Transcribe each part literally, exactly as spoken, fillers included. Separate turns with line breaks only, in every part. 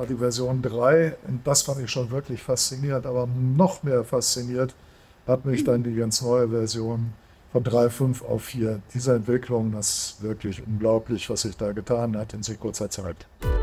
die Version drei. Und das fand ich schon wirklich faszinierend. Aber noch mehr fasziniert hat mich dann die ganz neue Version von drei Punkt fünf auf vier. Diese Entwicklung, das ist wirklich unglaublich, was sich da getan hat in so kurzer Zeit.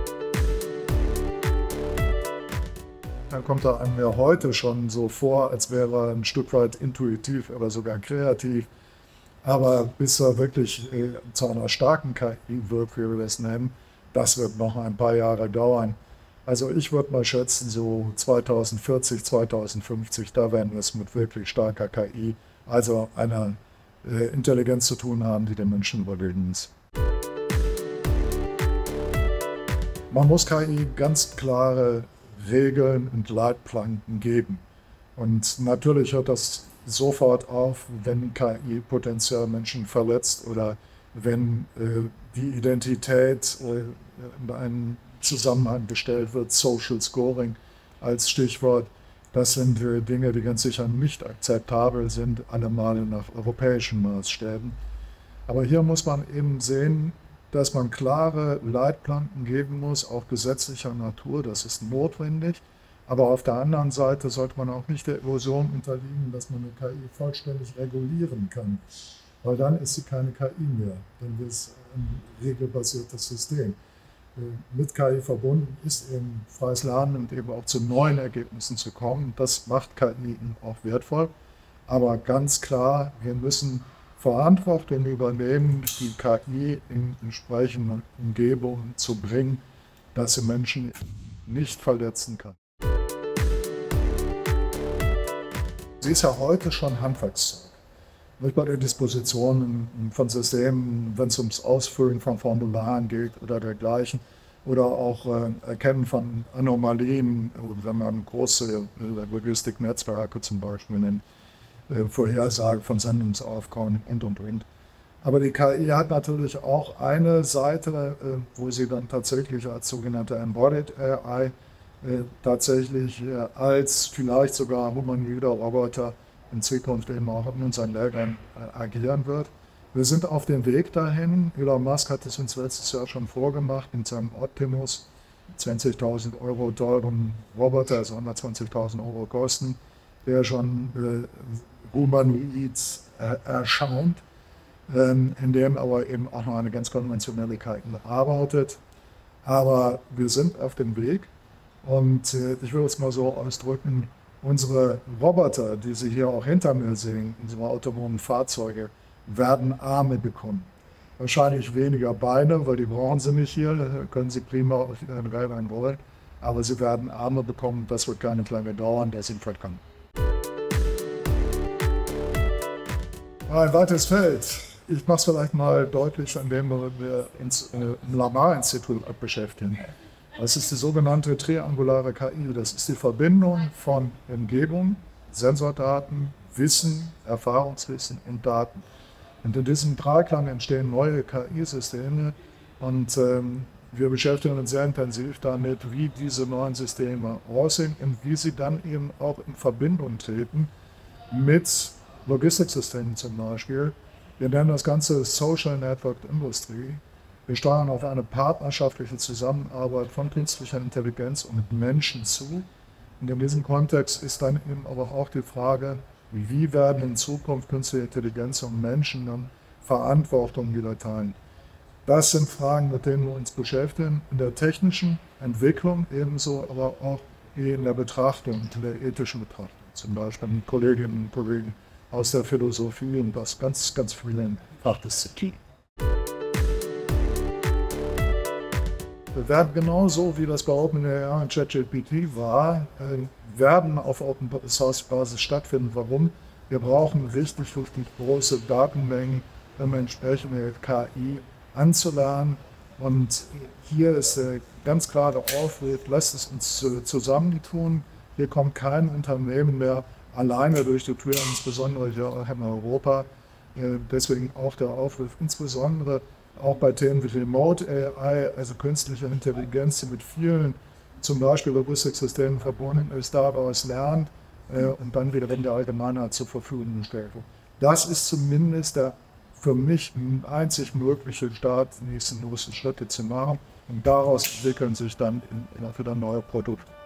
Dann kommt er einem ja heute schon so vor, als wäre er ein Stück weit intuitiv oder sogar kreativ. Aber bis er wirklich äh, zu einer starken K I wird, wie wir das nennen, das wird noch ein paar Jahre dauern. Also ich würde mal schätzen, so zweitausendvierzig, zweitausendfünfzig, da werden wir es mit wirklich starker K I, also einer äh, Intelligenz zu tun haben, die den Menschen überlegen ist. Man muss K I ganz klare Regeln und Leitplanken geben. Und natürlich hört das sofort auf, wenn K I potenziell Menschen verletzt oder wenn äh, die Identität äh, in einen Zusammenhang gestellt wird, Social Scoring als Stichwort. Das sind äh, Dinge, die ganz sicher nicht akzeptabel sind, allemal nach europäischen Maßstäben. Aber hier muss man eben sehen, dass man klare Leitplanken geben muss, auch gesetzlicher Natur, das ist notwendig. Aber auf der anderen Seite sollte man auch nicht der Illusion unterliegen, dass man eine K I vollständig regulieren kann. Weil dann ist sie keine K I mehr, dann ist es ein regelbasiertes System. Mit K I verbunden ist eben freies Lernen und eben auch zu neuen Ergebnissen zu kommen. Das macht K I auch wertvoll. Aber ganz klar, wir müssen Verantwortung übernehmen, die K I in entsprechende Umgebungen zu bringen, dass sie Menschen nicht verletzen kann. Sie ist ja heute schon Handwerkszeug. Nicht bei der Disposition von Systemen, wenn es ums Ausfüllen von Formularen geht oder dergleichen, oder auch äh, Erkennen von Anomalien, wenn man große äh, Logistiknetzwerke zum Beispiel nennt. Vorhersage von Sendungsaufkommen und, und, und. Aber die K I hat natürlich auch eine Seite, wo sie dann tatsächlich als sogenannte Embodied A I tatsächlich als vielleicht sogar humanoider Roboter in Zukunft eben auch in unseren Ländern agieren wird. Wir sind auf dem Weg dahin. Elon Musk hat es uns letztes Jahr schon vorgemacht mit seinem Optimus, zwanzigtausend Euro teuren Roboter, also hundertzwanzigtausend Euro kosten, der schon äh, humanoid äh, erscheint, ähm, in dem aber eben auch noch eine ganz konventionelle K I arbeitet. Aber wir sind auf dem Weg und äh, ich will es mal so ausdrücken, unsere Roboter, die Sie hier auch hinter mir sehen, unsere autonomen Fahrzeuge, werden Arme bekommen. Wahrscheinlich weniger Beine, weil die brauchen sie nicht hier, da können sie prima auf ihren Rädern rollen, aber sie werden Arme bekommen, das wird gar nicht lange dauern, der sind vollkommen. Ein weites Feld. Ich mache es vielleicht mal deutlich, an dem wir uns im Lamar-Institut beschäftigen. Das ist die sogenannte triangulare K I. Das ist die Verbindung von Umgebung, Sensordaten, Wissen, Erfahrungswissen und Daten. Und in diesem Dreiklang entstehen neue K I-Systeme und ähm, wir beschäftigen uns sehr intensiv damit, wie diese neuen Systeme aussehen und wie sie dann eben auch in Verbindung treten mit Logistiksystemen zum Beispiel. Wir nennen das Ganze Social Network Industry. Wir steuern auf eine partnerschaftliche Zusammenarbeit von künstlicher Intelligenz und Menschen zu. Und in diesem Kontext ist dann eben aber auch die Frage, wie werden in Zukunft künstliche Intelligenz und Menschen dann Verantwortung wieder teilen. Das sind Fragen, mit denen wir uns beschäftigen, in der technischen Entwicklung ebenso, aber auch in der Betrachtung, in der ethischen Betrachtung. Zum Beispiel mit Kolleginnen und Kollegen aus der Philosophie und aus ganz, ganz vielen Fachdisziplinen. Wir werden genauso, wie das bei OpenAI und ChatGPT war, werden auf Open-Source-Basis stattfinden. Warum? Wir brauchen richtig, richtig große Datenmengen, um entsprechende K I anzulernen. Und hier ist ganz klar der Aufruf, lasst es uns zusammentun. Hier kommt kein Unternehmen mehr alleine durch die Tür, insbesondere hier in Europa. Deswegen auch der Aufruf, insbesondere auch bei Themen wie Remote A I, also künstliche Intelligenz, die mit vielen, zum Beispiel Logistiksystemen verbunden ist, daraus lernt äh, und dann wieder in der Allgemeinheit zur Verfügung stellt. Das ist zumindest der für mich einzig mögliche Start, die nächsten großen Schritte zu machen. Und daraus entwickeln sich dann in, in wieder neue Produkte.